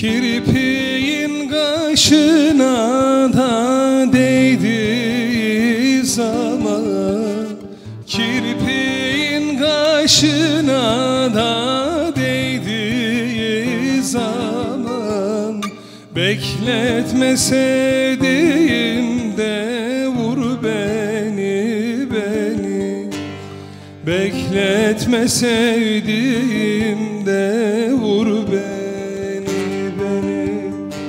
Kirpiğin kaşına da değdiği zaman, kirpiğin kaşına da değdiği zaman, bekletme sevdiğim de vur beni, beni. Bekletme sevdiğim de vur beni, beni.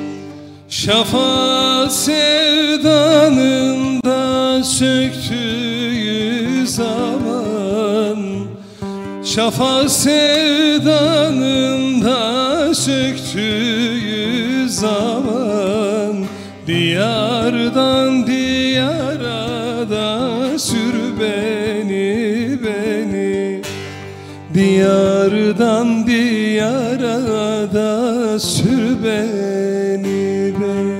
Şafak sevdanın da söktüğü zaman, şafak sevdanın da söktüğü zaman, diyardan diyara da sür beni, beni. Diyardan diyara da sür beni, beni.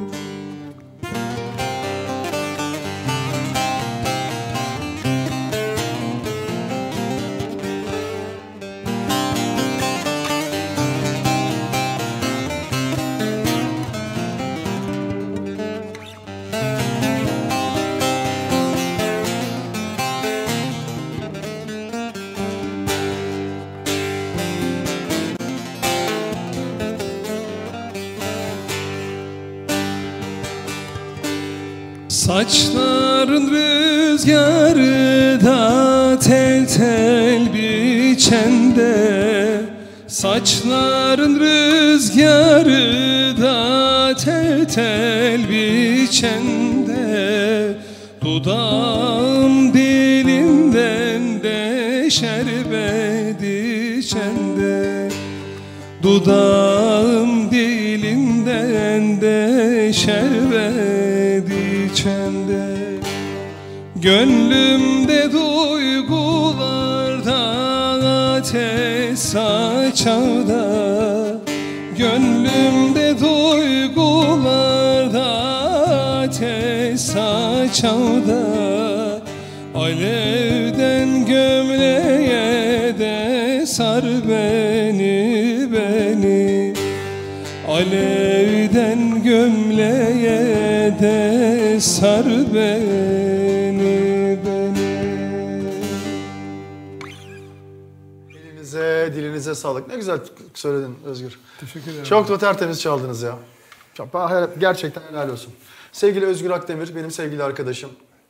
Saçların rüzgarı da tel tel biçende, saçların rüzgarı da tel tel biçende, dudağım dilimden de şerbet içende, dudağım dilimden de şerbet içende. Gönlümde duygulardan ateş saçar da, gönlümde duygulardan ateş saçar da, alevden gömleğe de sar beni, beni. Alevden gömleğe de sar beni, beni. Elinize, dilinize sağlık. Ne güzel söyledin Özgür. Teşekkür ederim. Çok da tertemiz çaldınız ya. Gerçekten helal olsun. Sevgili Özgür Akdemir, benim sevgili arkadaşım.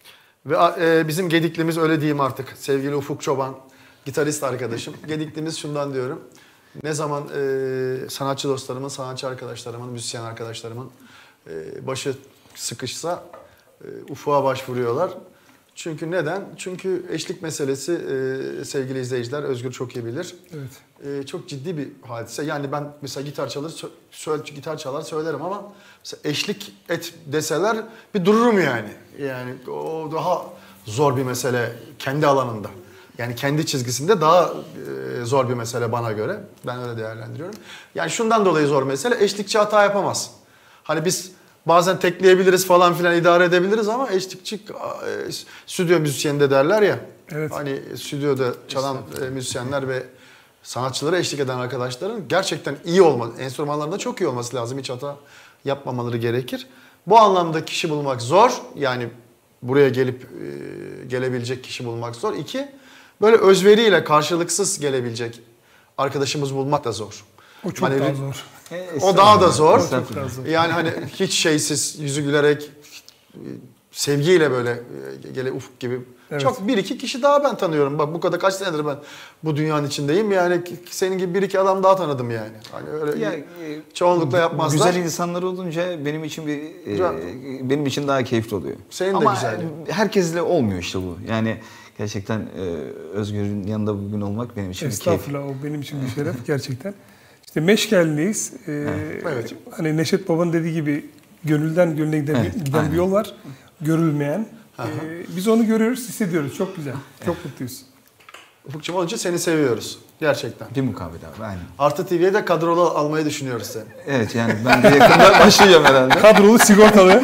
Ve bizim Gediklimiz, öyle diyeyim artık. Sevgili Ufuk Çoban, gitarist arkadaşım. Gediklimiz şundan diyorum. Ne zaman sanatçı dostlarımın, sanatçı arkadaşlarımın, müzisyen arkadaşlarımın başı sıkışsa Ufuk'a başvuruyorlar. Çünkü neden? Çünkü eşlik meselesi, sevgili izleyiciler, Özgür çok iyi bilir. Evet. Çok ciddi bir hadise. Yani ben mesela gitar çalar söylerim ama mesela eşlik et deseler bir dururum yani. Yani o daha zor bir mesele kendi alanında. Yani kendi çizgisinde daha zor bir mesele bana göre. Ben öyle değerlendiriyorum. Yani şundan dolayı zor mesele, eşlikçi hata yapamaz. Hani biz bazen tekleyebiliriz falan filan, idare edebiliriz ama eşlikçi stüdyo müzisyeni de derler ya. Evet. Hani stüdyoda çalan müzisyenler ve sanatçılara eşlik eden arkadaşların gerçekten iyi olması, enstrümanlarında çok iyi olması lazım. Hiç hata yapmamaları gerekir. Bu anlamda kişi bulmak zor. Yani buraya gelebilecek kişi bulmak zor. İki, böyle özveriyle karşılıksız gelebilecek arkadaşımız bulmak da zor. O çok daha zor. O daha da zor. Yani hani hiç şeysiz, yüzü gülerek, sevgiyle böyle Ufuk gibi. Evet. Çok bir iki kişi daha ben tanıyorum. Bak bu kadar kaç senedir ben bu dünyanın içindeyim. Yani senin gibi bir iki adam daha tanıdım yani. Hani öyle çoğunlukla yapmazlar. Güzel insanlar olunca benim için daha keyifli oluyor. Senin de güzel. Ama herkesle olmuyor işte bu. Yani gerçekten Özgür'ün yanında bugün olmak benim için bir keyif. Estağfurullah, o benim için bir şeref gerçekten. İşte Meşkel'liyiz. Evet. Hani Neşet Baba'nın dediği gibi gönülden gönüle giden bir yol var. Görülmeyen. Biz onu görüyoruz, hissediyoruz. Çok güzel. Çok mutluyuz. Ufukcuğum, onun için seni seviyoruz. Gerçekten. Bir mukabele abi, aynen. Artı TV'ye de kadrolu almayı düşünüyoruz seni. Evet, yani ben de yakında başlayacağım herhalde. Kadrolu, sigortalı.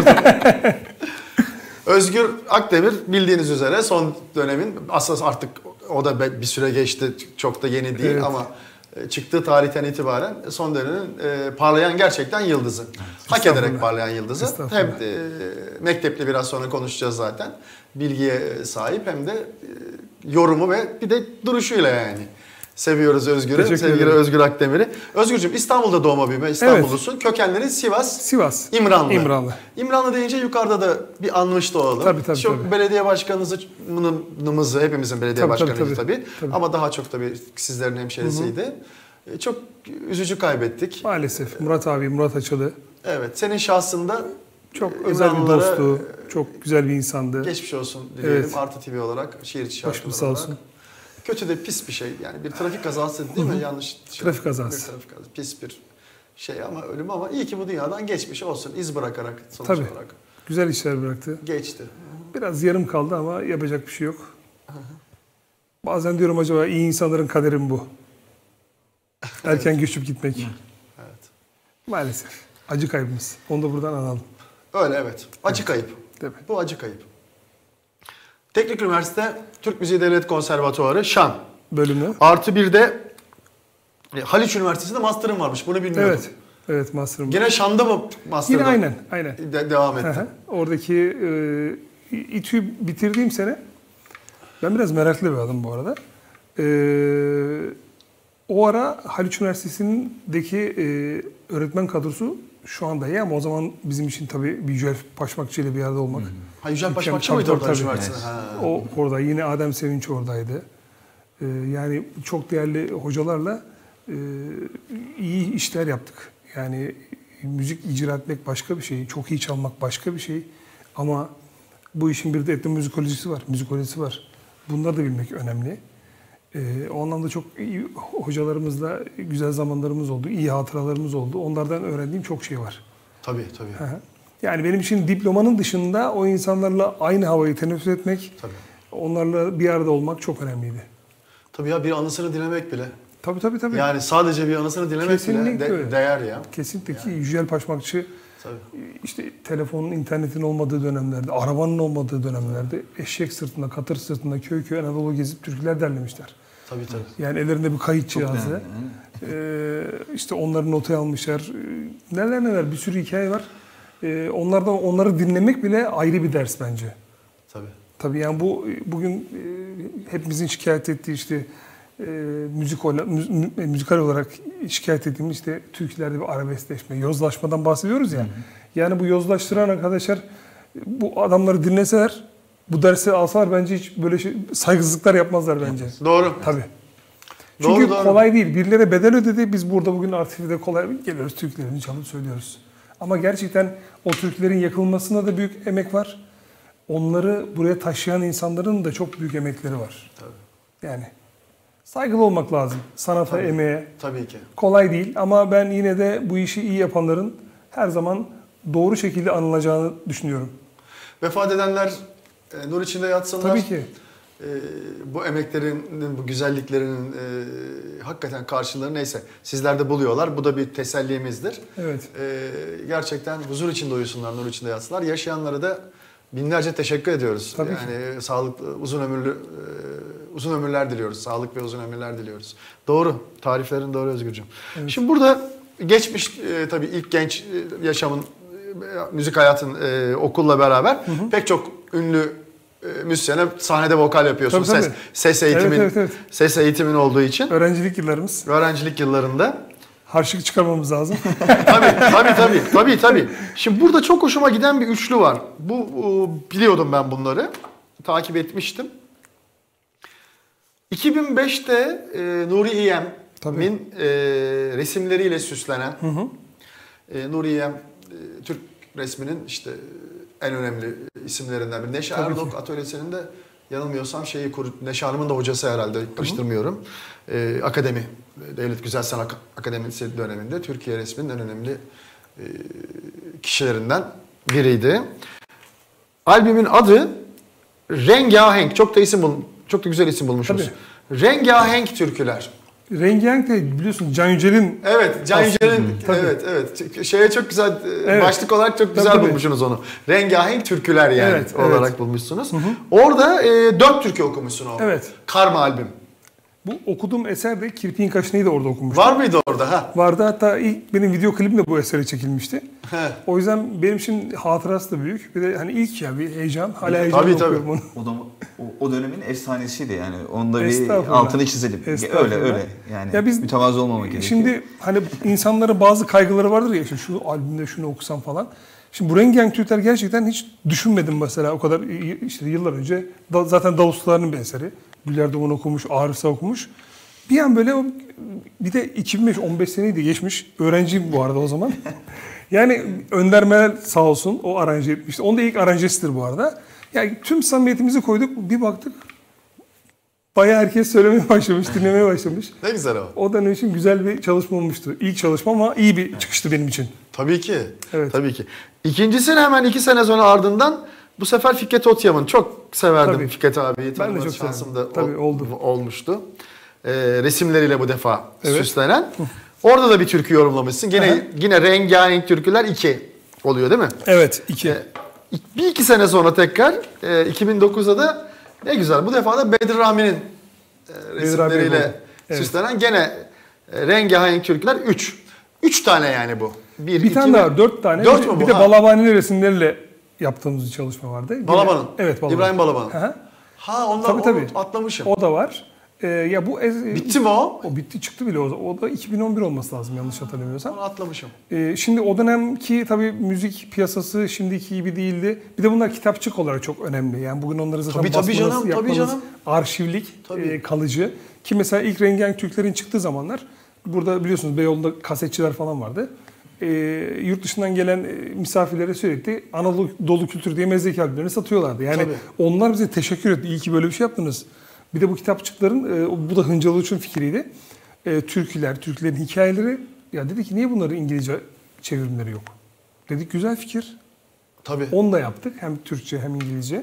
Özgür Akdemir bildiğiniz üzere son dönemin, aslında artık o da bir süre geçti, çok da yeni değil, evet, ama çıktığı tarihten itibaren son dönemin parlayan gerçekten yıldızı. Hak ederek parlayan yıldızı. Hem mektepli biraz sonra konuşacağız zaten. Bilgiye sahip hem de yorumu ve bir de duruşuyla yani. Seviyoruz Özgür'ü. Sevgili Özgür Akdemir'i. Özgürcüğüm İstanbul'da doğma büyüme. İstanbullusun. Evet. Kökenlerin Sivas. İmranlı. İmranlı deyince yukarıda da bir anmış doğalım. Çok belediye başkanımızı, hepimizin belediye başkanıydı tabii. Ama daha çok tabii sizlerin hemşerisiydi. Çok üzücü kaybettik. Maalesef. Murat abi, Murat Açılı. Evet. Senin şahsında çok özel bir dosttu. Çok güzel bir insandı. Geçmiş olsun dileyelim. Evet. Artı TV olarak, şehir içi şarkılar olarak. Sağ olsun. Kötü de pis bir şey. Yani bir trafik kazası değil mi? Yanlış. Trafik kazası. Pis bir şey ama ölüm ama iyi ki bu dünyadan geçmiş olsun. İz bırakarak sonuç olarak. Güzel işler bıraktı. Geçti. Biraz yarım kaldı ama yapacak bir şey yok. Bazen diyorum acaba iyi insanların kaderi mi bu? Erken göçüp gitmek. Evet. Maalesef. Acı kaybımız. Onu da buradan analım. Öyle evet. Acı kayıp. Bu acı kayıp. Teknik Üniversite Türk Müziği Devlet Konservatuarı Şan bölümü. Artı bir de Haliç Üniversitesi'nde master'ım varmış. Bunu bilmiyordum. Evet. Evet master'ım. Gene Şan'da mı master'da? Yine aynen. Devam etti. Oradaki İTÜ'yü bitirdiğim sene ben biraz meraklı bir adam bu arada. O ara Haliç Üniversitesi'ndeki öğretmen kadrosu şu anda iyi ama o zaman bizim için tabii bir Yücel Paşmakçı ile bir yerde olmak. Yücel Paşmakçı mıydı orada Haliç Üniversitesi'nde? O orada. Yine Adem Sevinç oradaydı. Yani çok değerli hocalarla iyi işler yaptık. Yani müzik icra etmek başka bir şey. Çok iyi çalmak başka bir şey. Ama bu işin bir de etnomüzikolojisi var. Müzikolojisi var. Bunları da bilmek önemli. O anlamda çok iyi hocalarımızla güzel zamanlarımız oldu. İyi hatıralarımız oldu. Onlardan öğrendiğim çok şey var. Tabii. Yani benim için diplomanın dışında o insanlarla aynı havayı teneffüs etmek, onlarla bir arada olmak çok önemliydi. Tabii ya bir anısını dinlemek bile. Tabii. Yani sadece bir anısını dinlemek kesinlikle bile değer ya. Kesinlikle ki Yücel Paşmakçı işte telefonun, internetin olmadığı dönemlerde, arabanın olmadığı dönemlerde eşek sırtında, katır sırtında köy köy Anadolu gezip türküler derlemişler. Tabii. Yani ellerinde bir kayıt cihazı. İşte onların notayı almışlar. Neler bir sürü hikaye var. Onları dinlemek bile ayrı bir ders bence. Tabii yani bugün hepimizin şikayet ettiği işte müzikal olarak şikayet ettiğimiz işte türkülerde bir arabeskleşme, yozlaşmadan bahsediyoruz ya. Yani bu yozlaştıran arkadaşlar bu adamları dinleseler, bu dersi alsalar bence hiç böyle saygısızlıklar yapmazlar bence. Doğru. Tabii. Çünkü kolay değil. Birilere bedel ödedi. Biz burada bugün RTV'de kolay geliyoruz, türkülerini çalıp söylüyoruz. Ama gerçekten o türkülerin yakılmasında da büyük emek var. Onları buraya taşıyan insanların da çok büyük emekleri var. Yani saygılı olmak lazım sanata, emeğe. Tabii ki. Kolay değil ama ben yine de bu işi iyi yapanların her zaman doğru şekilde anılacağını düşünüyorum. Vefat edenler nur içinde yatsınlar. Tabii ki. Bu emeklerinin, bu güzelliklerinin hakikaten karşılığını neyse sizler de buluyorlar. Bu da bir tesellimizdir. Evet. Gerçekten huzur içinde uyusunlar, nur içinde yatsınlar. Yaşayanlara da binlerce teşekkür ediyoruz. Tabii yani ki. Sağlıklı, uzun ömürler diliyoruz. Sağlık ve uzun ömürler diliyoruz. Doğru. Tariflerin doğru Özgürcüğüm. Evet. Şimdi burada geçmiş tabii ilk genç yaşamın, müzik hayatın okulla beraber pek çok ünlü müzisyene sahnede vokal yapıyorsun. Tabii. Ses eğitimin evet. Ses eğitimin olduğu için. Öğrencilik yıllarımız. Öğrencilik yıllarında. Harçlık çıkarmamız lazım. Tabii. Şimdi burada çok hoşuma giden bir üçlü var. Biliyordum ben bunları. Takip etmiştim. 2005'te Nuri İyem'in resimleriyle süslenen Nuri İyem Türk resminin işte en önemli isimlerinden biri. Neşe Erdok Atölyesi'nin de yanılmıyorsam Neşe Hanım'ın da hocası herhalde, karıştırmıyorum. Akademi, Devlet Güzel Sanat Akademisi döneminde Türkiye resminin en önemli kişilerinden biriydi. Albümün adı Rengahenk. Çok da güzel isim bulmuşuz. Rengahenk Türküler. Rengahenk de biliyorsun Can Yücel'in. Evet, Can Yücel'in. Evet. Şeye çok güzel başlık olarak çok güzel bulmuşsunuz onu. Rengahenk Türküler yani olarak bulmuşsunuz. Orada 4 türkü okumuşsun o. Evet. Karma albüm. Bu okuduğum eser de Kirpik'in Kaşı'nı da orada okumuştum. Var mıydı orada? Ha? Vardı, hatta ilk benim video klibim de bu esere çekilmişti. He. O yüzden benim için hatırası da büyük. Bir de hani ilk ya bir heyecan. Hala heyecanla Tabii, okuyorum onu. O da o dönemin efsanesiydi yani. Onda bir Estağfurullah. altını çizelim. Öyle yani. Ya biz mütevazı olmamak gerekiyor. şimdi hani insanların bazı kaygıları vardır ya, işte şu albümde şunu okusam falan. Şimdi bu rengarenk Türkler gerçekten hiç düşünmedim mesela o kadar işte yıllar önce. Zaten Davustoğlu'nun bir eseri. Güler Doğan okumuş, Arif Sağ okumuş. Bir an böyle bir de 2005 15 seneydi geçmiş. Öğrenciyim bu arada o zaman. Yani Önder Meral sağ olsun o aranje etmişti. Onun da ilk aranjesidir bu arada. Yani tüm samimiyetimizi koyduk. Bir baktık bayağı herkes söylemeye başlamış, dinlemeye başlamış. Ne güzel o. O dönem için güzel bir çalışma olmuştu. İlk çalışma ama iyi bir çıkıştı benim için. Tabii ki. Evet. Tabii ki. İkincisini hemen 2 sene sonra ardından bu sefer Fikret Otyam'ın. Çok severdim Tabii. Fikret abiyi. Ben de Tanıma çok şansım severdim. da Tabii, oldu. olmuştu. Resimleriyle bu defa Evet. süslenen. Orada da bir türkü yorumlamışsın. Yine rengarenk türküler 2 oluyor değil mi? Evet, 2. Bir iki sene sonra tekrar 2009'da da ne güzel. Bu defa da Bedri Rami'nin resimleriyle Evet. süslenen gene rengarenk türküler 3. 3 tane yani bu. Bir tane daha, 4 tane. 4 mü bu? Bir de Ha. Balabani'nin resimleriyle yaptığımız bir çalışma vardı. Yine- Balaban'ın. Evet, Balaban. İbrahim Balaban. Hı hı. Ha ondan Tabii. onu atlamışım. O da var. Ya bu Bitti mi o? O bitti, çıktı bile o da 2011 olması lazım yanlış hatırlamıyorsam. Onu atlamışım. Şimdi o dönemki tabii müzik piyasası şimdiki gibi değildi. Bir de bunlar kitapçık olarak çok önemli. Yani bugün onları zaten Tabii basmanız, canım, tabii yapmanız, canım. arşivlik, Tabii. kalıcı. Ki mesela ilk rengarenk Türklerin çıktığı zamanlar burada biliyorsunuz Beyoğlu'nda kasetçiler falan vardı. Yurt dışından gelen misafirlere sürekli Anadolu Kültür diye mezdeki albümlerini satıyorlardı. Yani Tabii. onlar bize teşekkür etti. İyi ki böyle bir şey yaptınız. Bir de bu kitapçıkların, bu da Hıncalı Uç'un fikriydi. Türkülerin hikayeleri. Ya dedi ki niye bunların İngilizce çevirimleri yok? Dedik güzel fikir. Tabii. Onu da yaptık. Hem Türkçe hem İngilizce.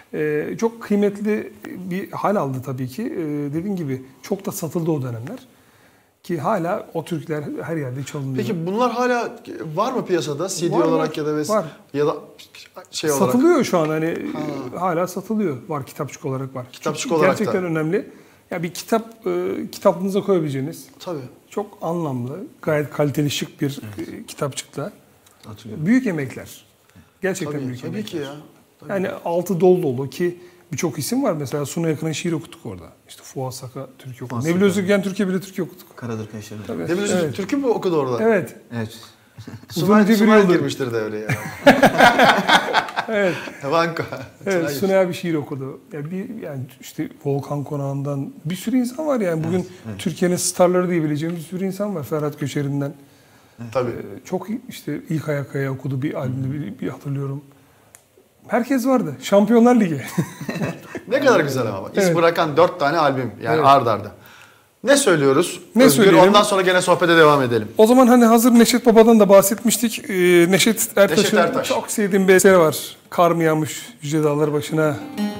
Çok kıymetli bir hal aldı tabii ki. Dediğim gibi çok da satıldı o dönemler. Ki hala o türküler her yerde çalınıyor. Peki bunlar hala var mı piyasada? CD Var, olarak var. ya da Var. ya da şey olarak. Satılıyor şu an hani hala satılıyor. Var, kitapçık olarak var. Kitapçık Çünkü olarak gerçekten da. önemli. Ya bir kitap kitaplığınıza koyabileceğiniz Tabii. çok anlamlı, gayet kaliteli şık bir kitapçıkta. Hatırlıyorum. Büyük emekler. Gerçekten Tabii, büyük tabii emekler. ki ya. Tabii. Yani altı dolu dolu ki birçok isim var. Mesela Suna Yakın'ın şiir okuduk orada. İşte Fuat Saka Türkiye okuduk. Fuat Nebil Saka. Özürgen Türkiye bile Türkiye okuduk. Karadır Kaşları. Tabii. Ne bileyim Evet. türkü mü okudu orada? Evet. Evet. Uzun bir Sunay yıldır. girmiştir devreye. Evet. Banko. Evet, Sunay bir şiir okudu. Yani işte Volkan Konağı'ndan bir sürü insan var yani. Bugün evet. Türkiye'nin starları diyebileceğimiz bir sürü insan var. Ferhat Göçer'inden. Tabii. Çok işte ilk Ayakkaya okudu bir albümde bir hatırlıyorum. Herkes vardı. Şampiyonlar Ligi. Ne kadar güzel ama. İz Evet. bırakan 4 tane albüm yani Evet. ard arda. Ne söylüyoruz? Ne Özgür, söyleyelim? ondan sonra gene sohbete devam edelim. O zaman hani hazır Neşet Baba'dan da bahsetmiştik. Neşet Ertaş'ın Ertaş. çok sevdiğim bir eseri var. Kar mı yağmış yüce dağlar başına.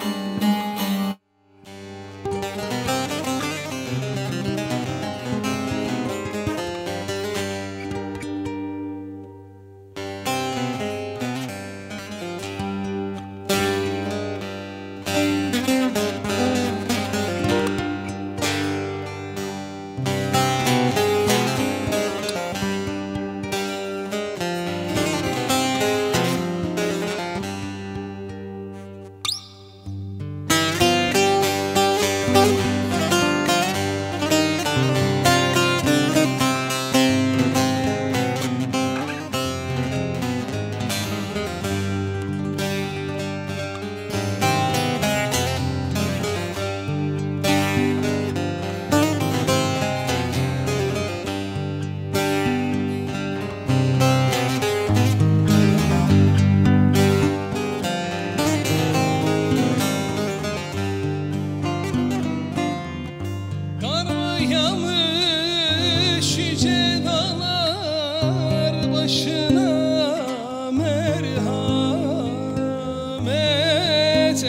Kar yağmış yüce dağlar başına, merhamet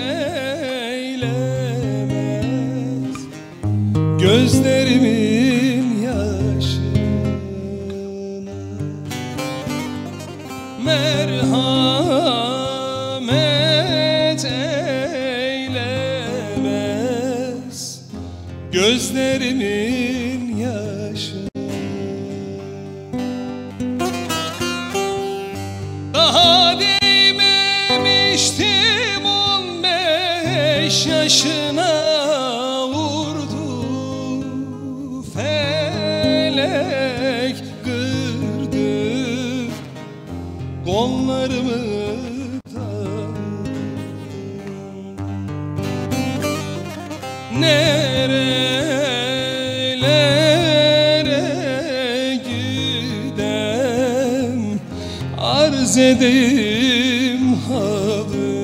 eylemez gözlerimin yaşına. Merhamet eylemez gözlerimin gözlerimin yaşı. Daha değmemiştim 15 yaşına, vurdu felek, kırdı kollarımı da. Nerelere gidem, arz edeyim halımda.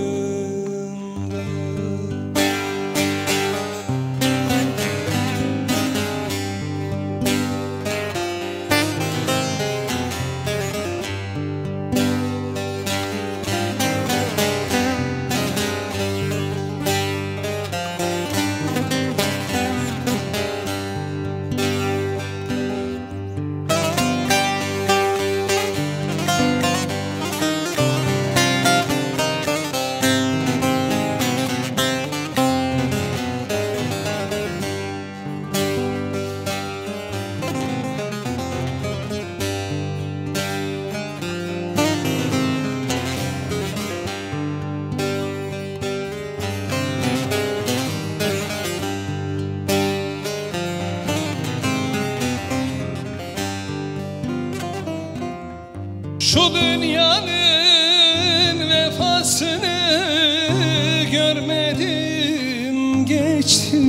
Şu dünyanın vefasını görmedim, geçti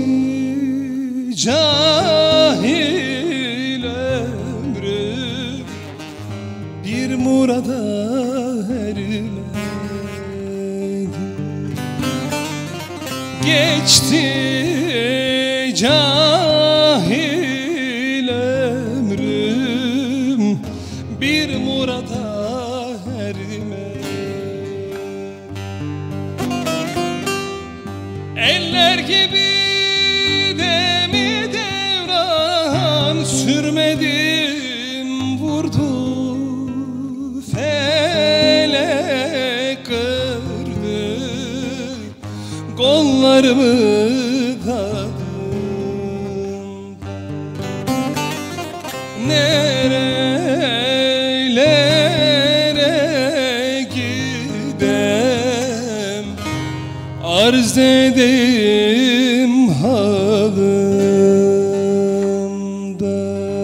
cahil ömrüm, bir murada ermedi. Geçti cahil ömrüm, bir murada ermedi. Eller gibi demi devran sürmedim, vurdu felek, kırdı kollarımı da. Nerelere gidem, arz edeyim halımda.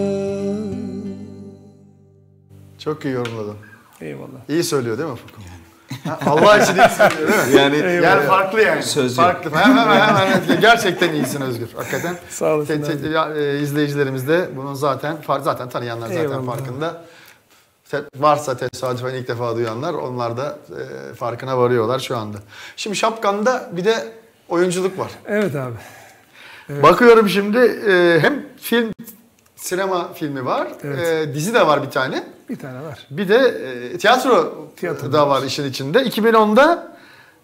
Çok iyi yorumladın. Eyvallah. İyi söylüyor değil mi Furkan? Allah için iyi söylüyor değil mi? Yani Yani farklı yani. Sözcü. Farklı. Hemen. Gerçekten iyisin Özgür. Hakikaten. Sağ olasın İzleyicilerimiz de bunun zaten tanıyanlar zaten Eyvallah. farkında. Varsa tesadüfen ilk defa duyanlar, onlar da farkına varıyorlar şu anda. Şimdi şapkanda bir de oyunculuk var. Evet abi. Evet. Bakıyorum şimdi hem sinema filmi var, Evet. dizi de var bir tane. Bir tane var. Bir de tiyatro da var işin içinde. 2010'da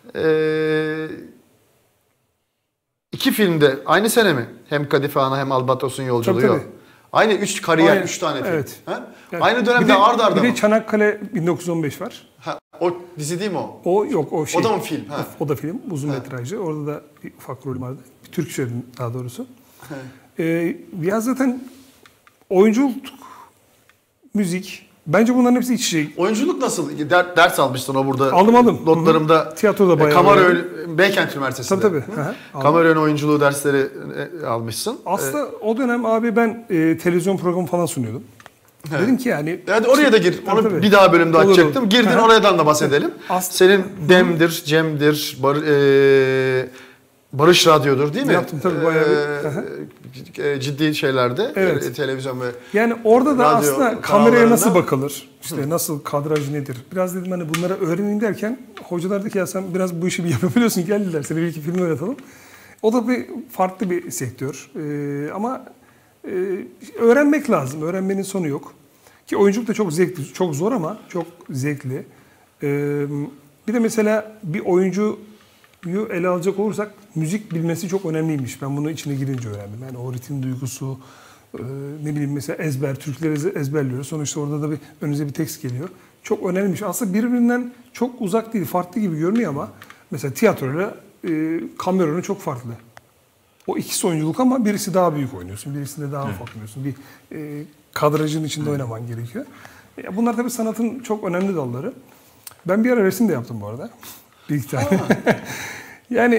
iki filmde aynı sene mi? Hem Kadife Ana hem Albatros'un Yolculuğu. Tabii. Aynı üç kariyer, Aynı, 3 tane film. evet. Ha? Evet. Aynı dönemde Bir de- ard arda Bir de mı? Çanakkale 1915 var. Ha, o dizi değil mi o? O yok, o şey. O da mı film? Ha. O da film, uzun metrajlı. Orada da bir ufak rolüm vardı. Bir Türk söyledim daha doğrusu. Ya zaten oyunculuk, müzik, bence bunların hepsi iç içe. Oyunculuk nasıl? Ders almışsın o burada. Aldım. Notlarımda. Hı-hı. Tiyatroda bayağı Kamerayön, Beykent Üniversitesi'nde. Tabii. Hı-hı. Kamerayön oyunculuğu dersleri almışsın. Aslında o dönem abi ben televizyon programı falan sunuyordum. Dedim ki yani... Hadi oraya da gir. Onu Tabii. bir daha bölümde Olur, açacaktım. olur. Girdin, Hı-hı. oradan da bahsedelim. Senin Dem'dir, Cem'dir, Barış Radyo'dur değil mi? Yaptım tabii, bayağı ciddi şeylerde. Evet. Televizyon ve Yani orada da radyo aslında kameraya nasıl kanallarında. bakılır? İşte nasıl kadraj nedir? Biraz dedim hani bunları öğrenin derken hocalar dedi ki ya sen biraz bu işi bir yapabiliyorsun, gel dediler. Seni bir iki film oynatalım. O da bir farklı bir sektör. Ama öğrenmek lazım. Öğrenmenin sonu yok. Ki oyunculuk da çok zevkli, çok zor ama çok zevkli. Bir de mesela bir oyuncuyu ele alacak olursak müzik bilmesi çok önemliymiş. Ben bunu içine girince öğrendim. Yani o ritim duygusu, ne bileyim mesela ezber, Türkleri ezberliyoruz. Sonuçta orada da önünüze bir tekst geliyor. Çok önemliymiş. Aslında birbirinden çok uzak değil, farklı gibi görünüyor ama mesela tiyatroyla kameranın çok farklı. O ikisi oyunculuk ama birisi daha büyük oynuyorsun, birisinde daha ufak oynuyorsun. Bir kadrajın içinde oynaman gerekiyor. Bunlar tabii sanatın çok önemli dalları. Ben bir ara resim de yaptım bu arada. Bir iki tane. Yani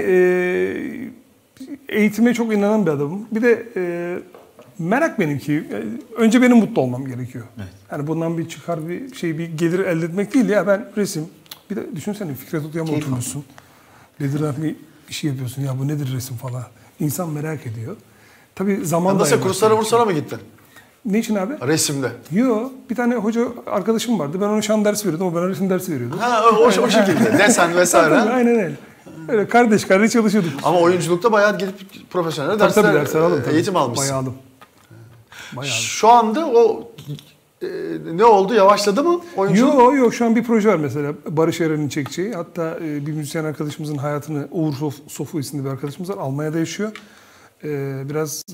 eğitime çok inanan bir adamım. Bir de merak benimki. Önce benim mutlu olmam gerekiyor. Evet. Yani bundan bir çıkar bir gelir elde etmek değil ya. Ben resim. Bir de düşünsene Fikret Otya'ya oturmuşsun. Bedir bir şey yapıyorsun. Ya bu nedir resim falan. İnsan merak ediyor. Tabii zaman da... Nasıl kurslara mı gittin? Ne için abi? Resimde. Yo, bir tane hoca arkadaşım vardı. Ben ona şan dersi veriyordum. O bana resim dersi veriyordu. Ha, o şekilde. Desen vesaire. Tabii, aynen öyle. Öyle kardeş çalışıyorduk. Ama oyunculukta bayağı gidip profesyonel dersler aldım, eğitim almışsın. Bayağı aldım. Şu anda o ne oldu? Yavaşladı mı oyunculuk? Yok şu an bir proje var mesela. Barış Eren'in çekeceği. Hatta bir müzisyen arkadaşımızın hayatını, Uğur Sofu isimli bir arkadaşımız var. Almanya'da yaşıyor. Biraz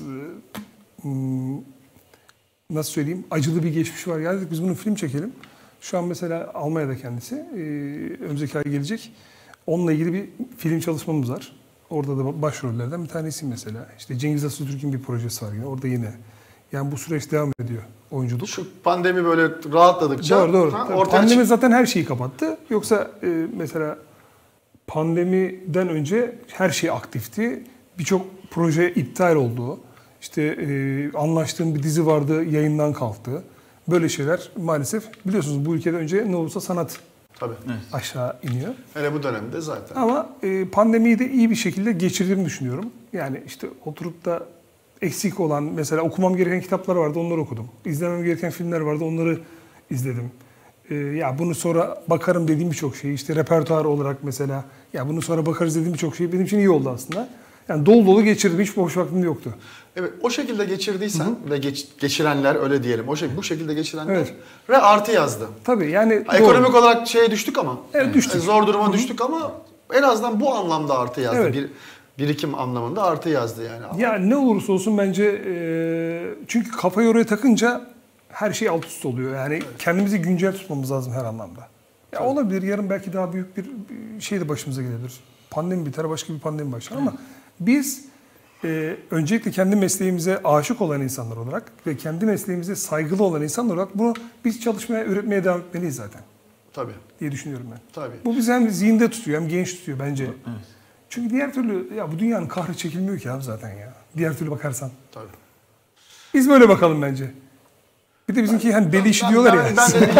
nasıl söyleyeyim, acılı bir geçmiş var. Ya dedik biz bunu film çekelim. Şu an mesela Almanya'da kendisi. Önümüzdeki ay gelecek. Onunla ilgili bir film çalışmamız var. Orada da başrollerden bir tanesi mesela. İşte Cengiz Asatürk'ün bir projesi var yine. Orada yine. Yani bu süreç devam ediyor oyunculuk. Şu pandemi böyle rahatladıkça doğru. Pandemi çık. zaten her şeyi kapattı. Yoksa mesela pandemiden önce her şey aktifti. Birçok proje iptal oldu. İşte anlaştığım bir dizi vardı, yayından kalktı. Böyle şeyler maalesef biliyorsunuz bu ülkede önce ne olursa sanat Tabii. aşağı iniyor. Hele bu dönemde zaten. Ama pandemiyi de iyi bir şekilde geçirdiğimi düşünüyorum. Yani işte oturup da eksik olan mesela okumam gereken kitaplar vardı, onları okudum. İzlemem gereken filmler vardı, onları izledim. Ya bunu sonra bakarım dediğim birçok şey, işte repertuar olarak mesela, ya bunu sonra bakarız dediğim birçok şey benim için iyi oldu aslında. Yani dolu dolu geçirdim, hiç boş vaktim yoktu. Evet, o şekilde geçirdiysen ve geçirenler öyle diyelim, bu şekilde geçirenler Evet. artı yazdı. Tabii yani Ekonomik olarak şeye düştük ama, evet, düştük. Zor duruma düştük ama en azından bu anlamda artı yazdı. Evet. Bir birikim anlamında artı yazdı yani. Ya ne olursa olsun bence çünkü kafayı oraya takınca her şey alt üst oluyor. Yani kendimizi güncel tutmamız lazım her anlamda. Ya olabilir, yarın belki daha büyük bir şey de başımıza gelebilir. Pandemi biter, başka bir pandemi başlar ama biz öncelikle kendi mesleğimize aşık olan insanlar olarak ve kendi mesleğimize saygılı olan insanlar olarak bunu biz çalışmaya, üretmeye devam etmeliyiz zaten. Tabii. Diye düşünüyorum ben. Tabii. Bu bizi hem zihinde tutuyor hem genç tutuyor bence. Evet. Çünkü diğer türlü ya bu dünyanın kahrı çekilmiyor ki abi zaten ya. Diğer türlü bakarsan. Tabii. Biz böyle bakalım bence. Bir de bizimki hani deli işi diyorlar ya.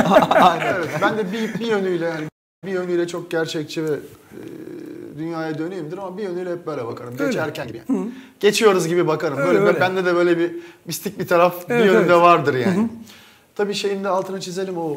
Ben de bir yönüyle çok gerçekçi ve dünyaya döneyimdir ama bir yönüyle hep böyle bakarım. Öyle. Geçerken gibi. Yani. Geçiyoruz gibi bakarım. Öyle. Bende de böyle bir mistik bir taraf bir yönünde vardır yani. Tabii şeyin de altını çizelim, o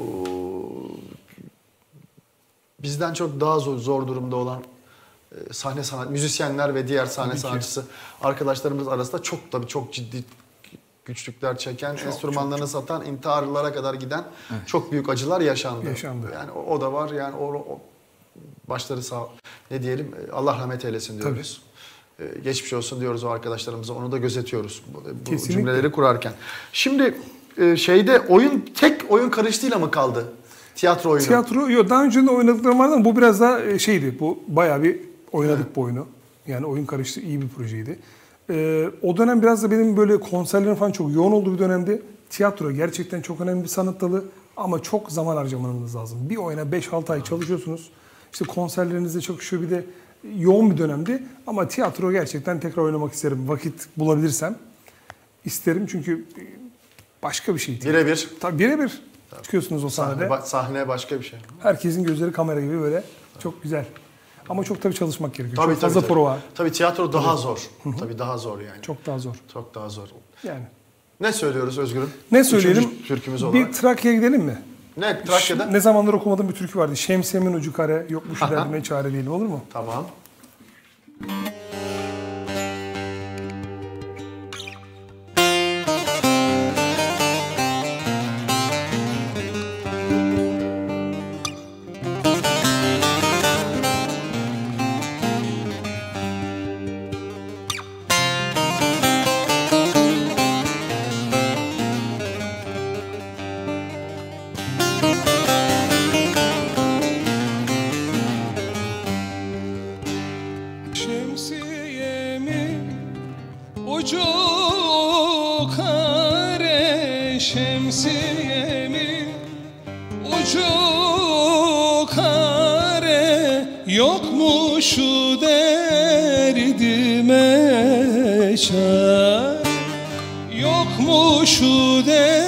bizden çok daha zor durumda olan sahne sanat, müzisyenler ve diğer sahne sanatçısı arkadaşlarımız arasında çok ciddi güçlükler çeken, enstrümanlarını satan, intiharlara kadar giden çok büyük acılar yaşandı. Yani o da var. Yani o başları ne diyelim, Allah rahmet eylesin diyoruz. Geçmiş olsun diyoruz o arkadaşlarımıza. Onu da gözetiyoruz bu cümleleri kurarken. Şimdi tek oyun karıştığıyla mı kaldı? Tiyatro oyunu. Tiyatro, yok daha önce de oynadıklarım vardı ama bu biraz daha şeydi. Bu bayağı bir oynadık bu oyunu. Yani oyun karıştı, iyi bir projeydi. O dönem biraz da benim böyle konserlerim falan çok yoğun olduğu bir dönemdi. Tiyatro gerçekten çok önemli bir sanat dalı ama çok zaman harcamanız lazım. Bir oyuna 5-6 ay çalışıyorsunuz. İşte konserlerinizde çalışıyor, bir de yoğun bir dönemdi. Ama tiyatro gerçekten tekrar oynamak isterim. Vakit bulabilirsem isterim çünkü başka bir şey. Birebir. Tabii birebir çıkıyorsunuz o sahnede. Sahne başka bir şey. Herkesin gözleri kamera gibi böyle çok güzel. Ama çok tabii çalışmak gerekiyor. Tabii, çok fazla prova. Tabii tiyatro daha zor. Tabii daha zor yani. Çok daha zor. Çok daha zor. Yani. Ne söylüyoruz Özgür'üm? Ne söyleyelim? Türkümüz olarak. Bir Trakya'ya gidelim mi? Ne Trakya'da? Ne zamandır okumadığım bir türkü vardı. Şemsiyemin ucu kare, yokmuş derdime çare değilim, olur mu? Tamam. Şemsiye kare şemsiyemin ucu kare, yok mu şu derdime çare, yok mu şu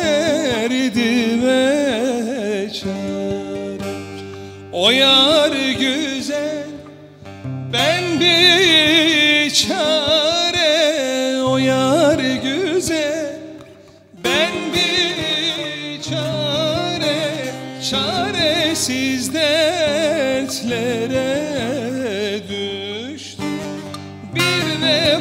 derdime çare. O yar güzel, ben bir çare, o yar güzel, ben bir çare, çaresiz dertlere düştüm, bir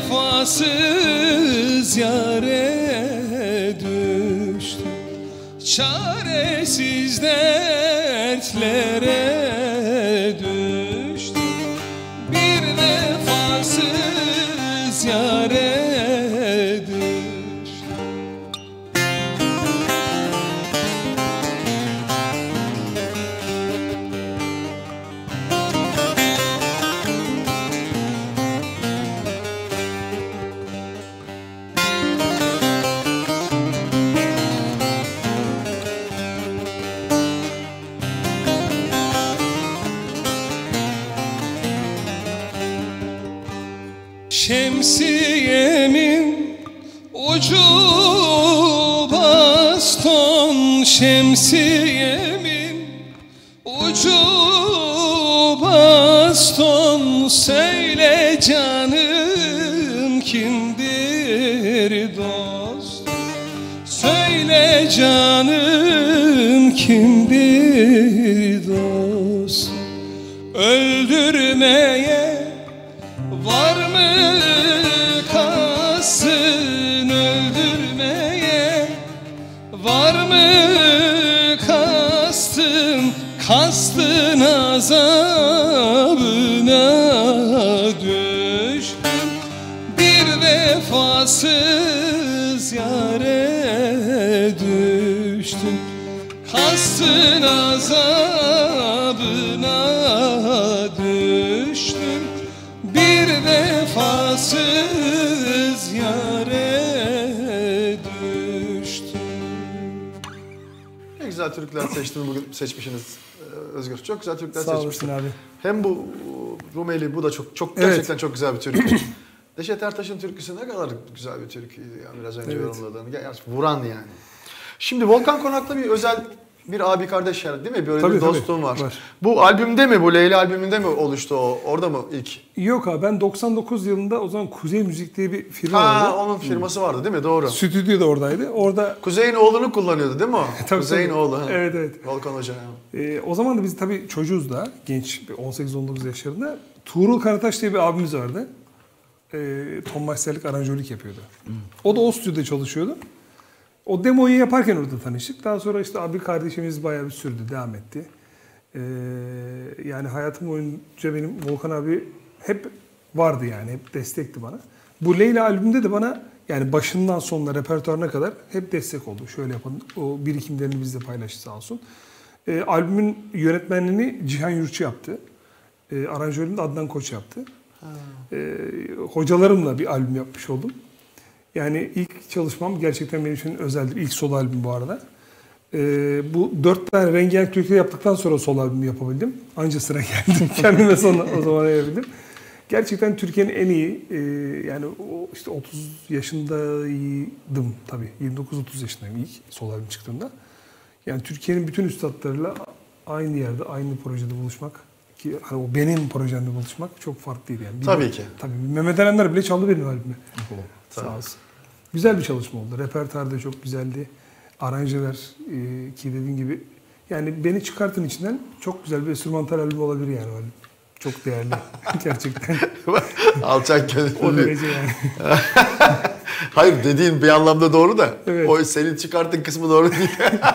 vefasız yare düştüm, çaresiz dertlere düştüm, bir vefasız yare düştüm. Şemsiyemin ucu baston, şemsiyemin ucu baston, söyle canım kimdir dost, söyle canım kimdir dost, öldürmeye var mı kastın, öldürmeye var mı kastın, kastın azabına düştüm, bir vefasız yare düştüm, kastın azabına düştüm, bir vefasız yare düştüm. Ne güzel türküler bugün seçmişsiniz Özgür. Çok güzel türküler Sağ seçmişsin. olasın abi. Hem bu Rumeli, bu da çok Evet. gerçekten çok güzel bir türkü. Neşet Ertaş'ın türküsü ne kadar güzel bir türküydü ya, biraz önce Evet. yorumladığın. Gerçekten vuran yani. Şimdi Volkan Konak'ta bir özel bir abi kardeş yer değil mi? Böyle Tabii, bir tabii. dostluğun var. Var. Bu albümde mi? Bu Leyla albümünde mi oluştu o? Orada mı ilk? Yok abi, ben 99 yılında o zaman Kuzey Müzik diye bir firma Ha, vardı. onun firması vardı değil mi? Doğru. Stüdyo da oradaydı. Orada Kuzey'in oğlunu kullanıyordu değil mi o? Tabii, Kuzey'in tabii. oğlu. Ha. Evet, evet. Volkan Hoca. O zaman da biz tabii çocuğuz da, genç 18-19 yaşlarında. Tuğrul Karataş diye bir abimiz vardı. Tom Masterlik aranjörlük yapıyordu. O da o stüdyoda çalışıyordu. O demoyu yaparken orada tanıştık. Daha sonra işte abi kardeşimiz bayağı bir sürdü, devam etti. Yani hayatım boyunca benim Volkan abi hep vardı yani, hep destekti bana. Bu Leyla albümünde de bana yani başından sonuna, repertuarına kadar hep destek oldu. Şöyle yapın, o birikimlerini bizle paylaştı sağ olsun. Albümün yönetmenliğini Cihan Yurtçu yaptı. Aranjörünü de Adnan Koç yaptı. Hocalarımla bir albüm yapmış oldum. Yani ilk çalışmam gerçekten benim için özeldir. İlk solo albüm bu arada. Bu 4 tane rengarenk türküleri yaptıktan sonra solo albüm yapabildim. Anca sıra geldi. Kendime sonra o zaman yapabildim. Gerçekten Türkiye'nin en iyi, yani o işte 30 yaşındaydım tabii. 29-30 yaşındayım ilk solo albüm çıktığında. Yani Türkiye'nin bütün üstadlarıyla aynı yerde, aynı projede buluşmak, ki hani o benim projemde buluşmak çok farklıydı yani. Tabii ki. Tabii Mehmet Erenler bile çaldı benim albümü. Tabii. Sağ olsun. Güzel bir çalışma oldu. Repertuar da çok güzeldi. Aranjeler ki dediğim gibi yani beni çıkartın içinden çok güzel bir enstrümantal albüm olabilir yani o albüm. Çok değerli gerçekten. Alçak O gönüllü. derece yani. Hayır, dediğin bir anlamda doğru da Evet. o senin çıkarttığın kısmı doğru değil.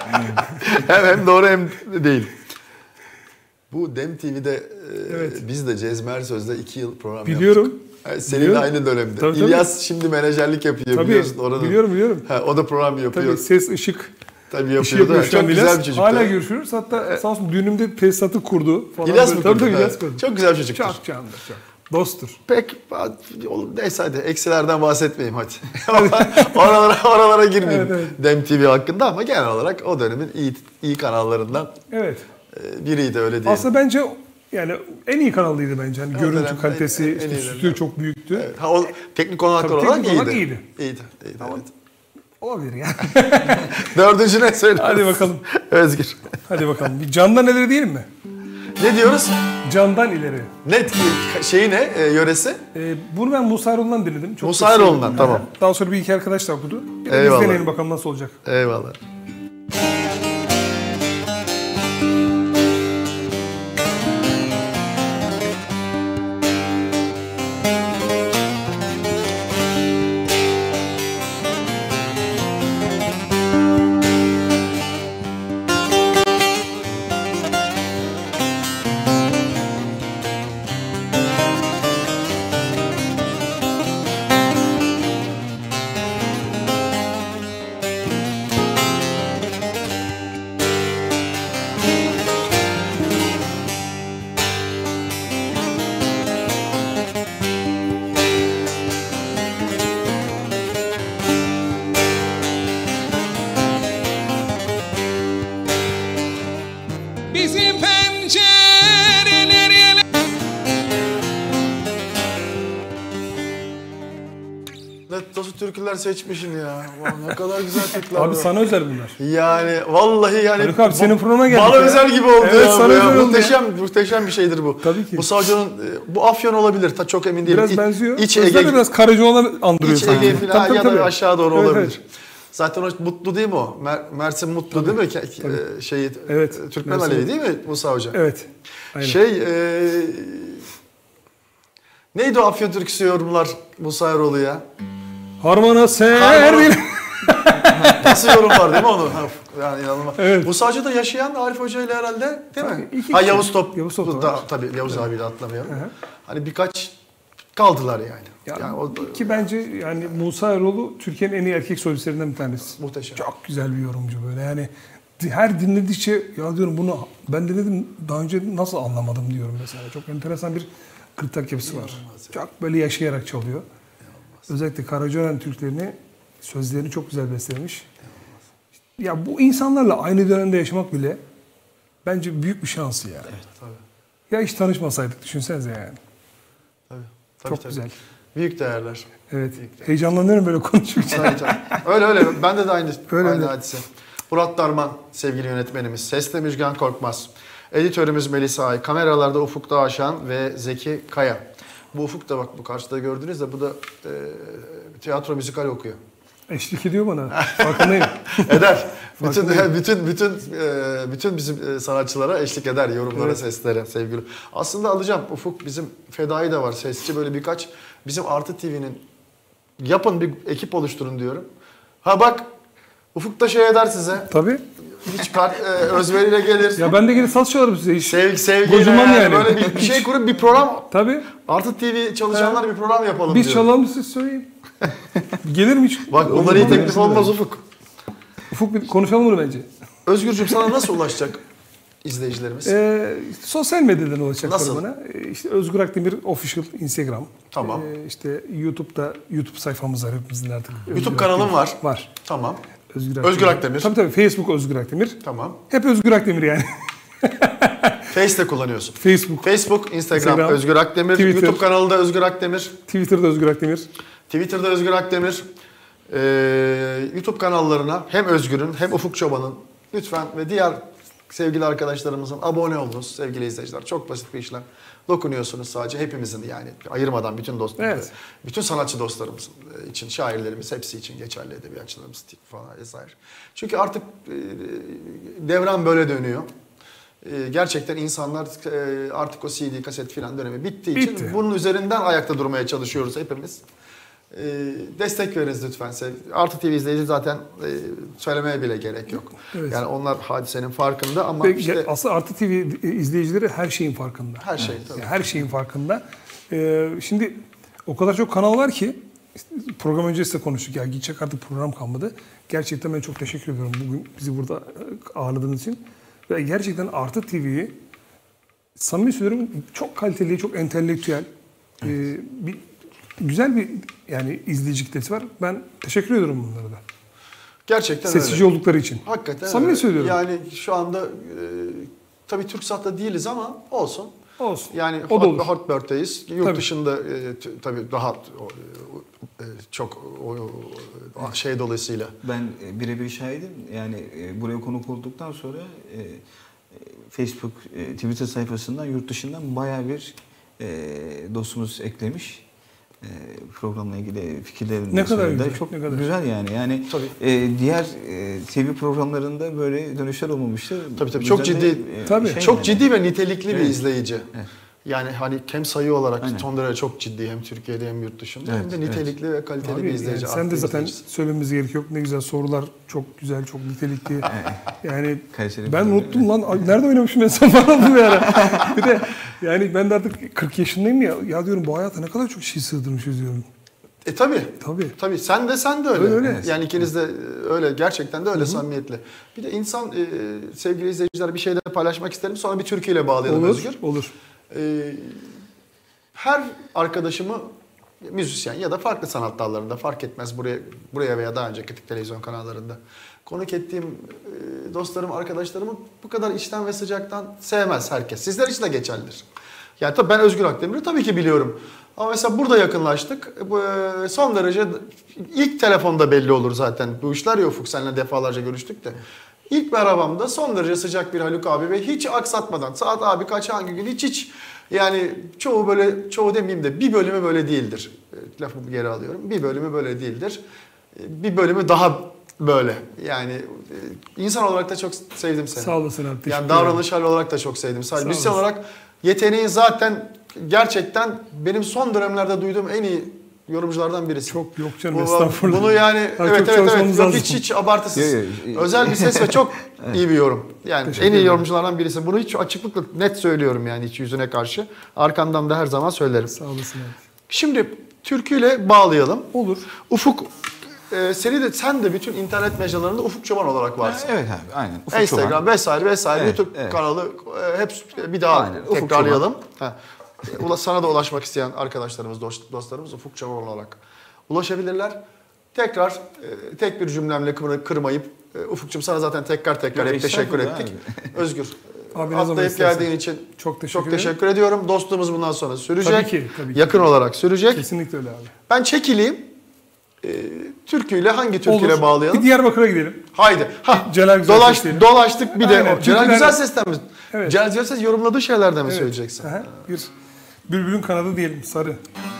hem doğru hem değil. Bu Dem TV'de Evet. biz de Cezmer Söz'de 2 yıl program Biliyorum. yaptık. Seninle Biliyorum. aynı dönemde. Tabii, İlyas şimdi menajerlik yapıyor, Tabii biliyorsun oranın. biliyorum. Ha, o da program yapıyor. Tabii ses, ışık. Tabii İşi yapıyordu. yapıyor şu an Çok güzel İlyas. bir çocuk. Hala görüşürüz. Hatta sağ olsun düğünümde tesisatı kurdu falan. İlyas böyle. mı Tabii kurdu? İlyas Ha, kurdu. çok güzel çocuktur. Çok candır çok. Dosttur. Pek neyse hadi eksilerden bahsetmeyeyim hadi. oralara girmeyeyim Evet, evet. Dem TV hakkında ama genel olarak o dönemin iyi kanallarından Evet. biriydi öyle diyelim. Aslında bence yani en iyi kanalıydı bence. Hani görüntü dönem kalitesi, en işte iyilerinden. stüdyo çok büyüktü. Evet. O teknik olarak Tabii, olarak teknik olarak iyiydi. iyiydi. İyiydi. Tamam. Evet. Olabilir yani. Dördüncü ne söylüyorsun? Hadi bakalım. Özgür. Hadi bakalım. Bir candan ileri diyelim mi? Ne diyoruz? Candan ileri. Net şeyi ne yöresi? Bunu ben Musa Eroğlu'ndan dinledim. Çok Musa çok sevdim. Eroğlu'ndan, tamam. Daha sonra bir iki arkadaş da okudu. Bir de biz Eyvallah. deneyelim bakalım nasıl olacak. Eyvallah. Bizim pencereler yele Nasıl türküler seçmişsin ya. Vallahi ne kadar güzel türküler. Abi var. sana özel bunlar. Yani vallahi yani. Haluk abi senin programa geldik Bana ya. özel gibi oldu Evet, ya. sana bu ya. özel oldu Muhteşem bir şeydir bu. Tabii ki. Musa Hoca'nın bu Afyon olabilir. Çok emin değilim. Biraz benziyor. İç Sözler Ege, de biraz Karacaoğlan'ı andırıyor İç sanki. Ege falan Tabii, ya da tabii. aşağı doğru Evet, olabilir. evet. Zaten o Mutlu değil mi o? Mersin Mutlu değil mi? Şeyi, Evet. Türkmen Mersin Alevi değil mi Musa Hoca? Evet. Aynen. Neydi o Afyon türküsü yorumlar Musa Eroğlu ya? Harmana ser. Nasıl yorum var değil mi onun? Yani inanılmaz. Evet. Musa Hoca da yaşayan Arif Hoca ile herhalde değil mi? Tabii, iki Ha kişi. Yavuz Top. Yavuz Top da Da, var. tabii Yavuz abiyi de atlamayalım. Hı hı. Hani birkaç kaldılar yani. Yani o ki bence yani Musa Eroğlu Türkiye'nin en iyi erkek solistlerinden bir tanesi. muhteşem. Çok güzel bir yorumcu böyle yani. Her dinledikçe ya diyorum bunu ben dinledim daha önce nasıl anlamadım diyorum mesela. Çok enteresan bir gırtlak yapısı var. Çok böyle yaşayarak çalıyor. Özellikle Karacaoğlan Türklerini sözlerini çok güzel beslemiş. Ya bu insanlarla aynı dönemde yaşamak bile bence büyük bir şans yani. Tabii. Ya hiç tanışmasaydık düşünsenize yani. Tabii, Çok güzel. Büyük değerler. Evet. Heyecanlanıyorum böyle konuşunca. Tabii. Öyle. Bende de aynı Öyle. hadise. Murat Darman sevgili yönetmenimiz. Sesle Müjgan Korkmaz. Editörümüz Melisa Ay. Kameralarda Ufuk Dağaşan ve Zeki Kaya. Bu Ufuk da bak bu karşıda gördünüz de bu da tiyatro müzikal okuyor. Eşlik ediyor bana. Farkındayım. Eder. bütün bizim sanatçılara eşlik eder. Yorumlara, Evet. seslere sevgili. Aslında alacağım. Ufuk bizim Fedai de var. Sesçi böyle birkaç. Bizim Artı TV'nin yapın bir ekip oluşturun diyorum. Ha bak Ufuk da şey eder size. Tabii. Hiç özveriyle gelir. Ya ben de gelip saz çalarım size iş. Sevgiyle Gocunmam yani. böyle bir şey kurup bir program. Tabii. Artı TV çalışanlar bir program yapalım Biz diyorum. çalalım siz söyleyin. Gelirim hiç. Bak onlar iyi teklif olmaz Ufuk. Ufuk bir konuşalım bunu bence. Özgürcüğüm sana nasıl ulaşacak izleyicilerimiz? Sosyal medyadan ulaşacaklar Nasıl? bana. İşte Özgür Akdemir Official Instagram. Tamam. İşte YouTube'da YouTube sayfamız var hepimizin artık. YouTube Özgür kanalın Akdemir. var. Var. Tamam. Özgür Akdemir. Tabii Facebook Özgür Akdemir. Tamam. Hep Özgür Akdemir yani. Face'te kullanıyorsun. Facebook, Instagram Özgür Akdemir. Twitter. YouTube kanalı da Özgür Akdemir. Twitter'da Özgür Akdemir. Twitter'da Özgür Akdemir. YouTube kanallarına hem Özgür'ün hem Ufuk Çoban'ın lütfen ve diğer sevgili arkadaşlarımızın abone olunuz sevgili izleyiciler. Çok basit bir işlem. Dokunuyorsunuz sadece hepimizin yani ayırmadan bütün Evet. bütün sanatçı dostlarımız için, şairlerimiz hepsi için geçerli, edebiyatçılarımız falan vesaire. Çünkü artık devran böyle dönüyor. Gerçekten insanlar artık o CD, kaset filan dönemi bittiği Bitti. için bunun üzerinden ayakta durmaya çalışıyoruz hepimiz. Destek veriniz lütfen. Artı TV izleyici zaten söylemeye bile gerek yok. Evet. Yani onlar hadisenin farkında ama Ve işte aslında Artı TV izleyicileri her şeyin farkında. her şey tabii. Yani her şeyin farkında. Şimdi o kadar çok kanal var ki işte program öncesi de konuştuk ya gidecek artık program kalmadı. Gerçekten ben çok teşekkür ediyorum bugün bizi burada ağırladığınız için. Ve gerçekten Artı TV'yi samimi söylüyorum çok kaliteli, çok entelektüel, Bir güzel bir yani izleyici kitlesi var. Ben teşekkür ediyorum bunlara da. Gerçekten Sessiz öyle. oldukları için. Hakikaten Samimi öyle. söylüyorum. Yani şu anda tabii TürkSat'ta değiliz ama olsun. Olsun. Yani O da olur. Hotbird'deyiz. Yurt Tabii. dışında tabii daha çok şey dolayısıyla. Ben birebir şahidim. Yani buraya konuk olduktan sonra Facebook, Twitter sayfasından yurt dışından bayağı bir dostumuz eklemiş. Programla ilgili fikirlerini Ne kadar söyledi. güzel, Çok ne kadar güzel yani. Yani diğer TV programlarında böyle dönüşler olmamıştı. Tabii çok Güzel ciddi, bir tabii. çok yani. ciddi ve nitelikli bir Evet. izleyici. Evet. Yani hani hem sayı olarak Aynen. son derece çok ciddi hem Türkiye'de hem yurt dışında Evet, hem de nitelikli ve kaliteli Abi, bir izleyici. yani sen de aktif zaten izleyicisi. söylememiz gerek yok. Ne güzel sorular, çok güzel, çok nitelikli. Yani Kaliteli ben bir- unuttum lan. Ay, nerede oynamışım ben sen bana bir ara. Bir de yani ben de artık 40 yaşındayım ya. Ya diyorum bu hayata ne kadar çok şey sığdırmışız diyorum. Tabii. Tabii. Tabii sen de öyle. Öyle. Yani ikiniz de öyle gerçekten de öyle samimiyetli. Bir de insan sevgili izleyiciler bir şeyler paylaşmak isterim sonra bir türküyle bağlayalım Olur, Özgür. olur. Her arkadaşımı müzisyen ya da farklı sanat dallarında fark etmez buraya veya daha önceki televizyon kanallarında konuk ettiğim dostlarım, arkadaşlarımı bu kadar içten ve sıcaktan sevmez herkes. Sizler için de geçerlidir. Yani tabii ben Özgür Akdemir'i tabii ki biliyorum. Ama mesela burada yakınlaştık. Son derece ilk telefonda belli olur zaten. Bu işler ya Ufuk seninle defalarca görüştük de. İlk merhabamda son derece sıcak bir Haluk abi ve hiç aksatmadan saat abi kaç hangi gün hiç yani çoğu demeyeyim de bir bölümü böyle değildir. Lafımı geri alıyorum. Bir bölümü böyle değildir. Bir bölümü daha böyle. Yani insan olarak da çok sevdim seni. Sağ olasın abi. teşekkür Yani ederim. davranış hali olarak da çok sevdim. Sadece Sağ müzisyen olasın. olarak yeteneğin zaten gerçekten benim son dönemlerde duyduğum en iyi yorumculardan birisi. Çok yok canım estağfurullah. Bunu yani Abi evet çok çalışmamız yok lazım. hiç abartısız. Yok. Özel bir ses ve çok iyi bir yorum. Yani Teşekkür en iyi ederim. yorumculardan birisi. Bunu hiç açıklıkla net söylüyorum yani hiç yüzüne karşı. Arkandan da her zaman söylerim. Sağ olasın abi. Şimdi türküyle bağlayalım. Olur. Ufuk sen de bütün internet mecralarında Ufuk Çoban olarak varsın. Evet abi aynen. Ufuk Instagram Çoban. vesaire Evet, YouTube evet. kanalı hep bir daha Aynen, Ufuk tekrarlayalım. Sana da ulaşmak isteyen arkadaşlarımız, dostlarımız Ufuk Çoban olarak ulaşabilirler. Tekrar tek bir cümlemle kırmayıp Ufuk'cum sana zaten tekrar Yok, hep teşekkür estağfurullah ettik. Özgür Abi ne zaman atlayıp istersen. geldiğin için Çok çok ederim. teşekkür ediyorum. Dostluğumuz bundan sonra sürecek. Tabii ki. Yakın olarak sürecek. Kesinlikle öyle abi. Ben çekileyim. Türküyle hangi türküyle Olur. bağlayalım? Bir Diyarbakır'a gidelim. haydi. Celal Güzel Ses'leyelim. Dolaştık bir de. Aynen, Celal türküler- Güzel Ses'ten mi? Evet. Celal Güzel Ses yorumladığı şeylerden mi Evet. söyleyeceksin? Aha, bir bülbülün kanadı diyelim sarı.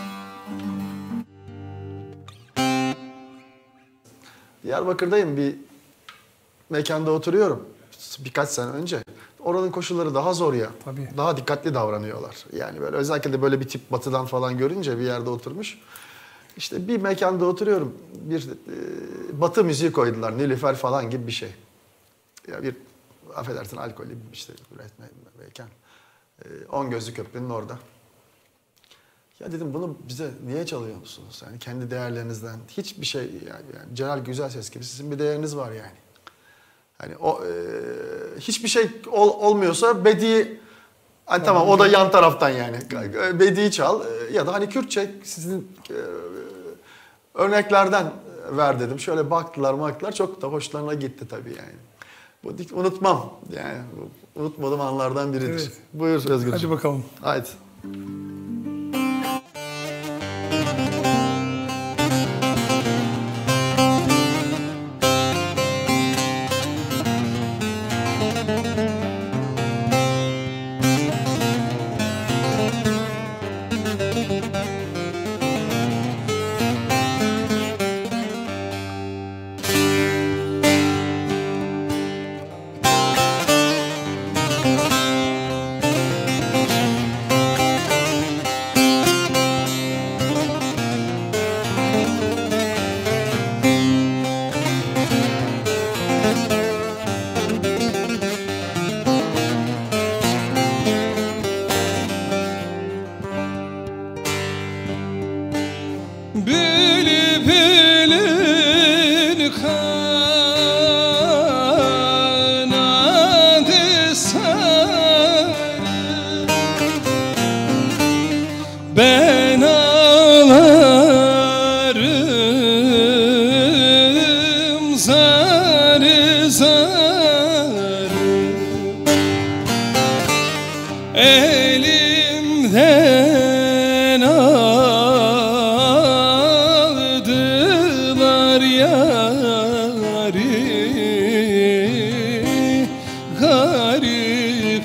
Diyarbakır'dayım bir mekanda oturuyorum. Birkaç sene önce. Oranın koşulları daha zor ya. Tabii. Daha dikkatli davranıyorlar. Yani böyle özellikle de böyle bir tip batıdan falan görünce bir yerde oturmuş. İşte bir mekanda oturuyorum. Bir batı müziği koydular. Nilüfer falan gibi bir şey. Ya bir affedersin alkollü işte üretme mekan. 10 Gözlü Köprü'nün orada. Ya dedim bunu bize niye çalıyor musunuz? Yani kendi değerlerinizden hiçbir şey yani Celal Güzel Ses gibi sizin bir değeriniz var yani. Hani o hiçbir şey olmuyorsa Bedi'yi hani tamam o da yan taraftan yani. Bedi'yi çal ya da hani Kürtçe sizin örneklerden ver dedim. Şöyle baktılar çok da hoşlarına gitti tabii yani. Bu unutmam yani unutmadığım anlardan biridir. Evet. Buyur Özgürcüğüm. Hadi bakalım. Haydi. Bülbülün kanadı sarı, ben zarı zarı elimden aldılar yâri, garip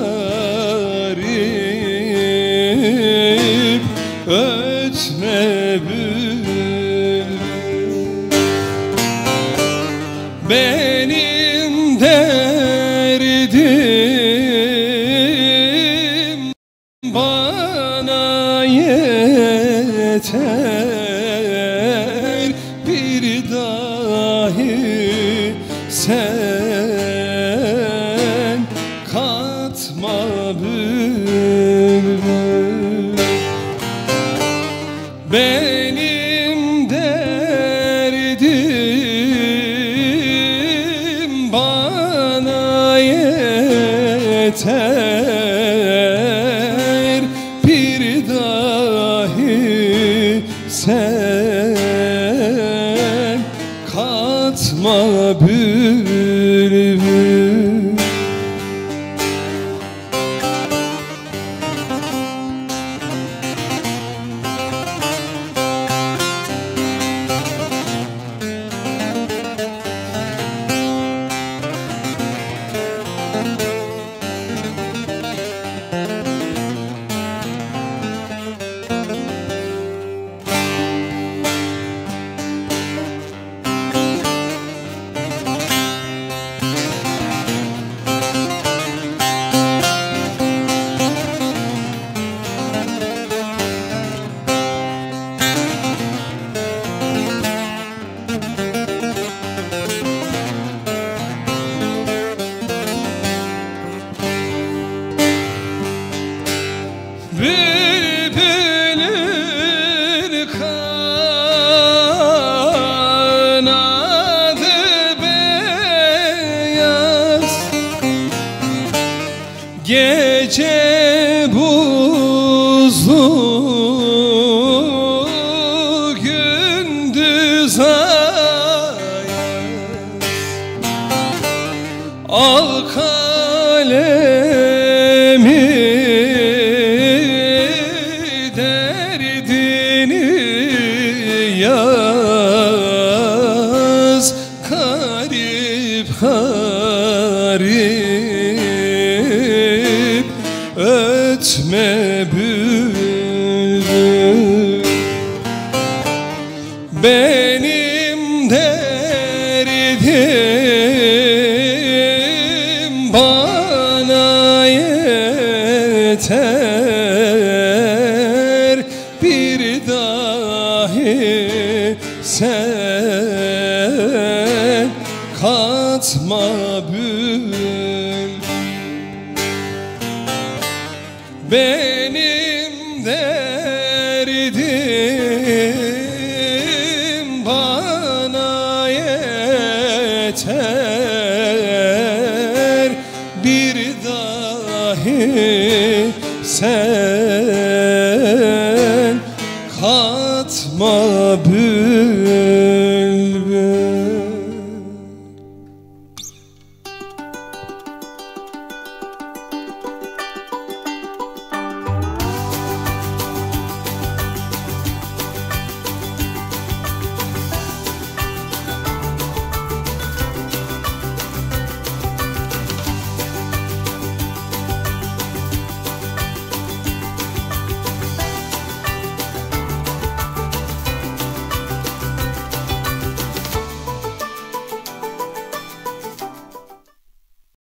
garip ötme bülbül. Benim derdim bana yeter, bir dahi sen katma bülbül. Benim derdim bana yeter, bir dahi sen katma bülbül. Bülbülün kanadı beyaz, gece buzlu gündüz ayaz. Al kalemi derdini yaz, garip garip ötme bülbül. Benim derdim bana yeter, bir dahi sen katma bülbül. Benim derdim bana yeter, bir dahi sen katma bülbül.